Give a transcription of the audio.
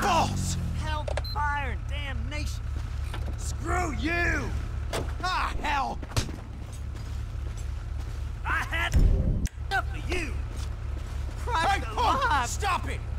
balls! Hellfire and damnation! Screw you! Ah, hell! I had enough of you! Christ Hey, alive! stop it!